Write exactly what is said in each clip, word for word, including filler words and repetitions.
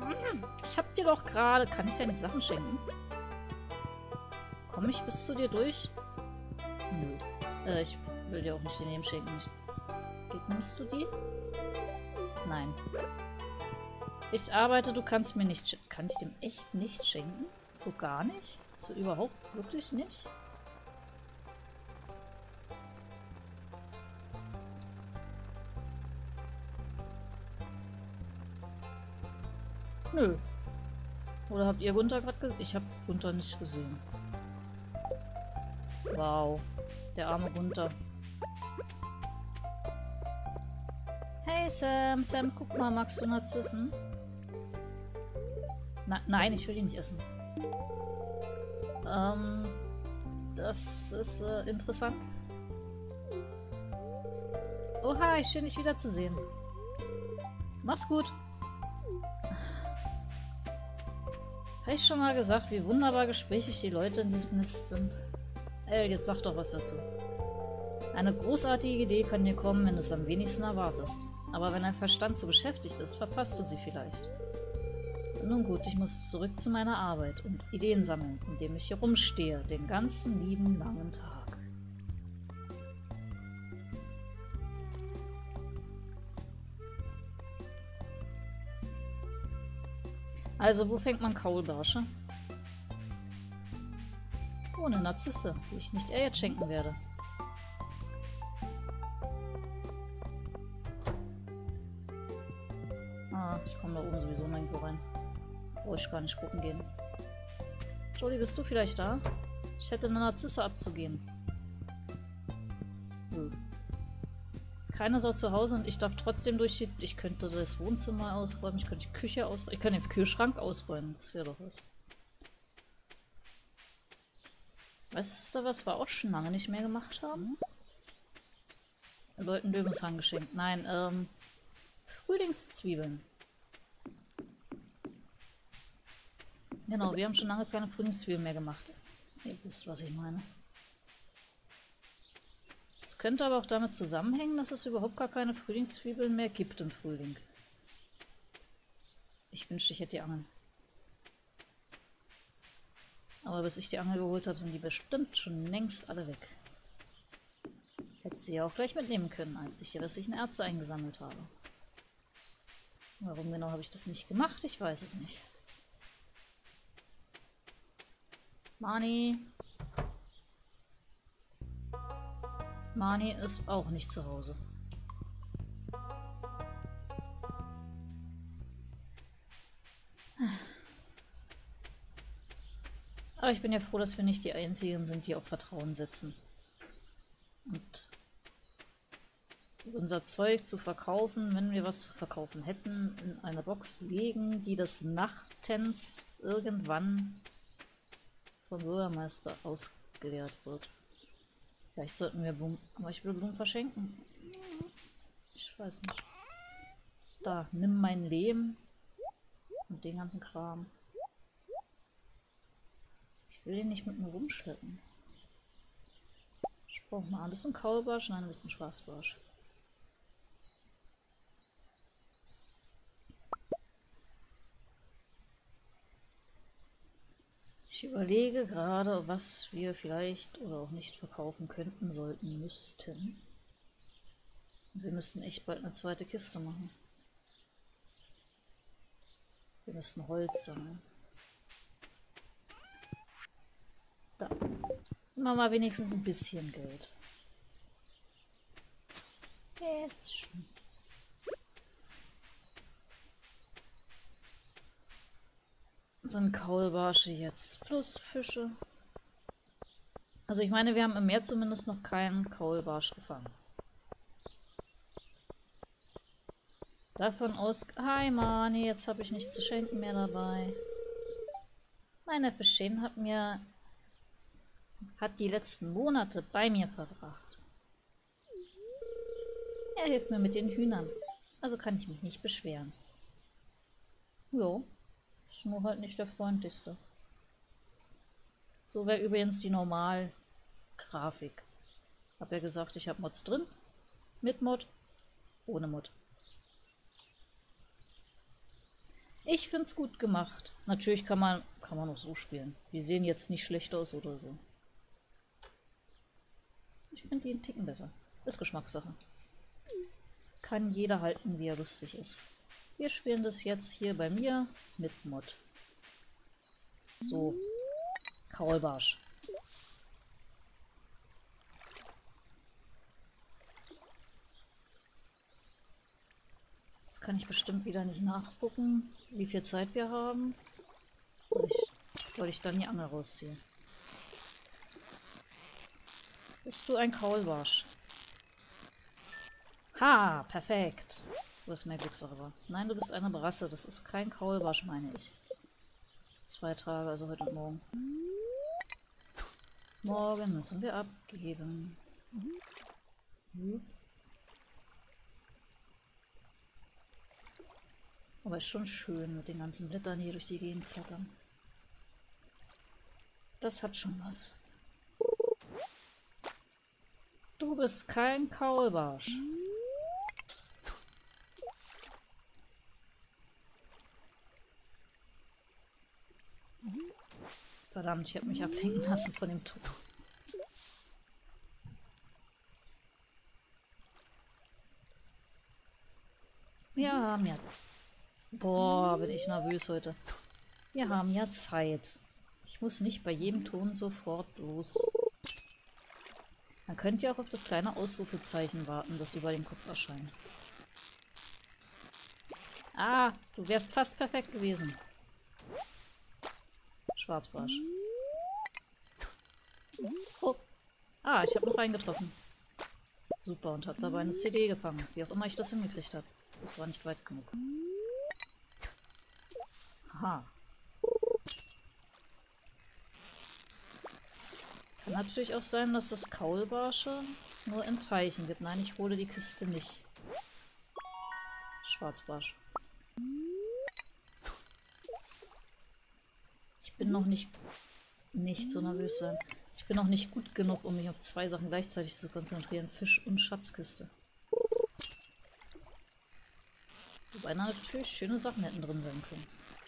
Ich hab dir doch gerade... Kann ich dir nicht Sachen schenken? Komme ich bis zu dir durch? Nö. Äh, ich will dir auch nicht den Leben schenken. Ich, nimmst du die? Nein. Ich arbeite, du kannst mir nicht... Kann ich dem echt nicht schenken? So gar nicht? So überhaupt wirklich nicht? Nö. Oder habt ihr Gunther gerade gesehen? Ich habe Gunther nicht gesehen. Wow. Der arme Gunther. Hey Sam, Sam, guck mal, magst du Narzissen? Na, nein, ich will die nicht essen. Ähm, das ist äh, interessant. Oh hi, schön dich wiederzusehen. Mach's gut. Habe ich schon mal gesagt, wie wunderbar gesprächig die Leute in diesem Nest sind? Ey, jetzt sag doch was dazu. Eine großartige Idee kann dir kommen, wenn du es am wenigsten erwartest. Aber wenn dein Verstand so beschäftigt ist, verpasst du sie vielleicht. Nun gut, ich muss zurück zu meiner Arbeit und Ideen sammeln, indem ich hier rumstehe, den ganzen lieben langen Tag. Also, wo fängt man Kaulbarsche? Oh, eine Narzisse, die ich nicht er jetzt schenken werde. Ah, ich komme da oben sowieso nirgendwo rein. Brauche ich gar nicht gucken gehen. Jodie, bist du vielleicht da? Ich hätte eine Narzisse abzugeben. Hm. Keiner soll zu Hause und ich darf trotzdem durch die... Ich könnte das Wohnzimmer ausräumen, ich könnte die Küche ausräumen, ich könnte den Kühlschrank ausräumen, das wäre doch was. Weißt du, was wir auch schon lange nicht mehr gemacht haben? Leuten Löwenshang geschenkt. Nein, ähm... Frühlingszwiebeln. Genau, wir haben schon lange keine Frühlingszwiebeln mehr gemacht. Ihr wisst, was ich meine. Es könnte aber auch damit zusammenhängen, dass es überhaupt gar keine Frühlingszwiebeln mehr gibt im Frühling. Ich wünschte, ich hätte die Angel. Aber bis ich die Angel geholt habe, sind die bestimmt schon längst alle weg. Hätte sie ja auch gleich mitnehmen können, als ich hier restlichen Ärzte eingesammelt habe. Warum genau habe ich das nicht gemacht? Ich weiß es nicht. Mani. Mani ist auch nicht zu Hause. Aber ich bin ja froh, dass wir nicht die Einzigen sind, die auf Vertrauen setzen. Und unser Zeug zu verkaufen, wenn wir was zu verkaufen hätten, in eine Box legen, die des Nachtens irgendwann vom Bürgermeister ausgeleert wird. Vielleicht sollten wir Blumen... Aber ich will Blumen verschenken. Ich weiß nicht. Da, nimm mein Lehm und den ganzen Kram. Ich will den nicht mit mir rumschleppen. Ich brauche mal ein bisschen Kaulbarsch, nein, ein bisschen Schwarzbarsch. Ich überlege gerade, was wir vielleicht oder auch nicht verkaufen könnten, sollten, müssten. Wir müssten echt bald eine zweite Kiste machen. Wir müssten Holz sammeln. Da. Immer mal wenigstens ein bisschen Geld. Yes. Sind Kaulbarsche jetzt Flussfische? Also ich meine, wir haben im Meer zumindest noch keinen Kaulbarsch gefangen. Davon aus... Hi Mani, jetzt habe ich nichts zu schenken mehr dabei. Mein Neffe Shane hat mir... hat die letzten Monate bei mir verbracht. Er hilft mir mit den Hühnern. Also kann ich mich nicht beschweren. Jo. Ist nur halt nicht der freundlichste. So wäre übrigens die Normal-Grafik. Hab ja gesagt, ich habe Mods drin. Mit Mod, ohne Mod. Ich find's gut gemacht. Natürlich kann man, kann man auch so spielen. Die sehen jetzt nicht schlecht aus oder so. Ich finde die einen Ticken besser. Ist Geschmackssache. Kann jeder halten, wie er lustig ist. Wir spielen das jetzt hier bei mir mit Mod. So. Kaulbarsch. Jetzt kann ich bestimmt wieder nicht nachgucken, wie viel Zeit wir haben. Weil ich, weil ich dann die Angel rausziehe. Bist du ein Kaulbarsch? Ha, perfekt. Du hast mehr Glückssache war. Nein, du bist eine Brasse. Das ist kein Kaulbarsch, meine ich. Zwei Tage, also heute und morgen. Morgen müssen wir abgeben. Hm. Aber ist schon schön mit den ganzen Blättern hier durch die Gegend flattern. Das hat schon was. Du bist kein Kaulbarsch. Verdammt, ich habe mich ablenken lassen von dem Trupp. Wir haben jetzt... Boah, bin ich nervös heute. Wir haben ja Zeit. Ich muss nicht bei jedem Ton sofort los. Man könnte ja auch auf das kleine Ausrufezeichen warten, das über dem Kopf erscheint. Ah, du wärst fast perfekt gewesen. Schwarzbarsch. Oh. Ah, ich habe noch einen getroffen. Super, und habe dabei eine C D gefangen. Wie auch immer ich das hingekriegt habe. Das war nicht weit genug. Aha. Kann natürlich auch sein, dass das Kaulbarsche nur in Teichen gibt. Nein, ich hole die Kiste nicht. Schwarzbarsch. Ich bin noch nicht... Nicht so nervös sein. Ich bin noch nicht gut genug, um mich auf zwei Sachen gleichzeitig zu konzentrieren. Fisch und Schatzkiste. Wobei da natürlich schöne Sachen hätten drin sein können.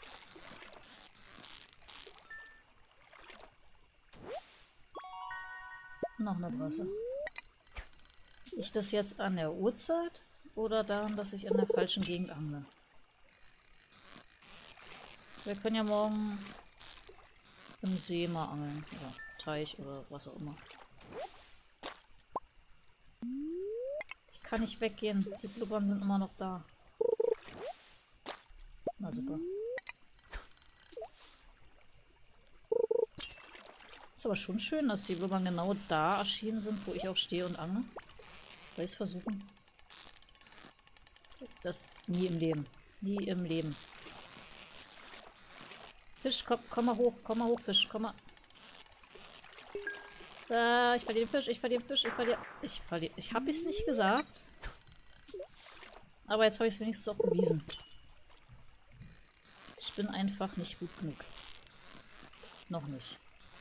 Noch eine Brasse. Liegt das jetzt an der Uhrzeit oder daran, dass ich in der falschen Gegend angle? Wir können ja morgen im See mal angeln. Oder Teich oder was auch immer. Ich kann nicht weggehen. Die Blubbern sind immer noch da. Na super. Ist aber schon schön, dass die Blubbern genau da erschienen sind, wo ich auch stehe und angle. Soll ich es versuchen? Das nie im Leben. Nie im Leben. Fisch, komm, komm mal hoch, komm mal hoch, Fisch, komm mal. Äh, ich verliere den Fisch, ich verliere den Fisch, ich verliere... Ich verliere... Ich habe es nicht gesagt. Aber jetzt habe ich es wenigstens auch bewiesen. Ich bin einfach nicht gut genug. Noch nicht.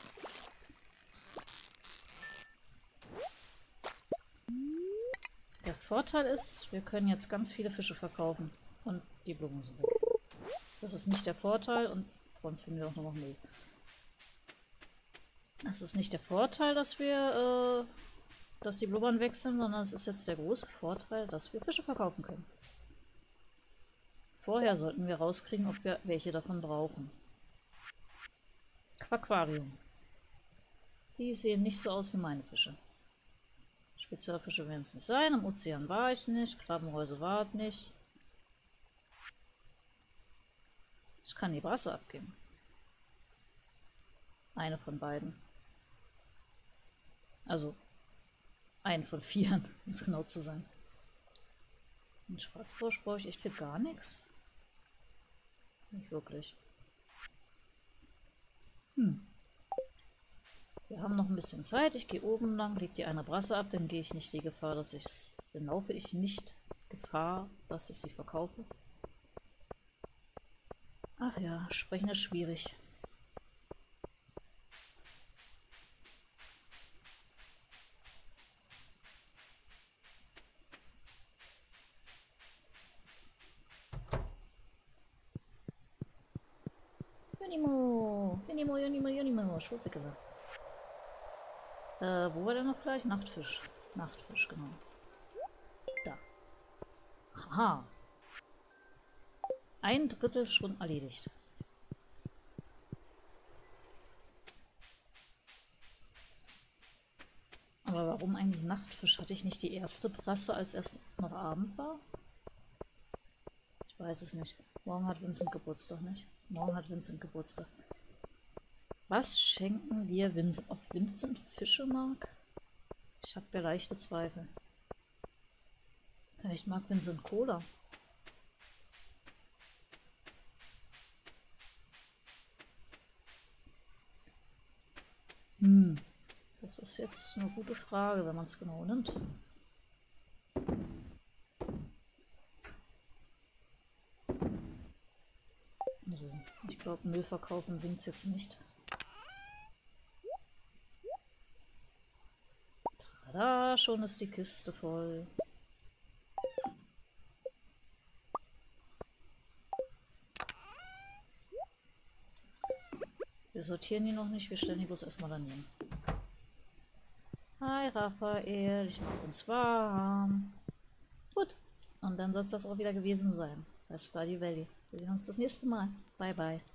Der Vorteil ist, wir können jetzt ganz viele Fische verkaufen. Und die Blumen sind weg. Das ist nicht der Vorteil und dann finden wir auch noch Müll. Das ist nicht der Vorteil, dass wir, äh, dass die Blubbern weg sind, sondern es ist jetzt der große Vorteil, dass wir Fische verkaufen können. Vorher sollten wir rauskriegen, ob wir welche davon brauchen. Aquarium. Die sehen nicht so aus wie meine Fische. Spezialfische werden es nicht sein. Im Ozean war ich nicht. Krabbenhäuse war es nicht. Ich kann die Brasse abgeben. Eine von beiden. Also, einen von vieren, um es genau zu sein. Ein Schwarzbarsch brauche ich echt für gar nichts. Nicht wirklich. Hm. Wir haben noch ein bisschen Zeit. Ich gehe oben lang, lege die eine Brasse ab, dann gehe ich nicht die Gefahr, dass ich es. Dann laufe ich nicht Gefahr, dass ich sie verkaufe. Ach ja, sprechen ist schwierig. Junimo! Junimo, Junimo, Junimo. Schwupp gesagt. Äh, wo war der noch gleich? Nachtfisch. Nachtfisch, genau. Da. Haha. Ein Drittel schon erledigt. Aber warum eigentlich Nachtfisch? Hatte ich nicht die erste Brasse, als erst noch Abend war? Ich weiß es nicht. Morgen hat Vincent Geburtstag, nicht? Morgen hat Vincent Geburtstag. Was schenken wir Vincent? Ob Vincent Fische mag? Ich habe ja leichte Zweifel. Vielleicht mag Vincent Cola. Hm, das ist jetzt eine gute Frage, wenn man es genau nimmt. Also, ich glaube, Müll verkaufen bringt's jetzt nicht. Tada, schon ist die Kiste voll. Wir sortieren die noch nicht, wir stellen die bloß erstmal daneben. Hi Raphael, ich mach uns warm. Gut, und dann soll es das auch wieder gewesen sein bei Stardew Valley. Wir sehen uns das nächste Mal. Bye bye.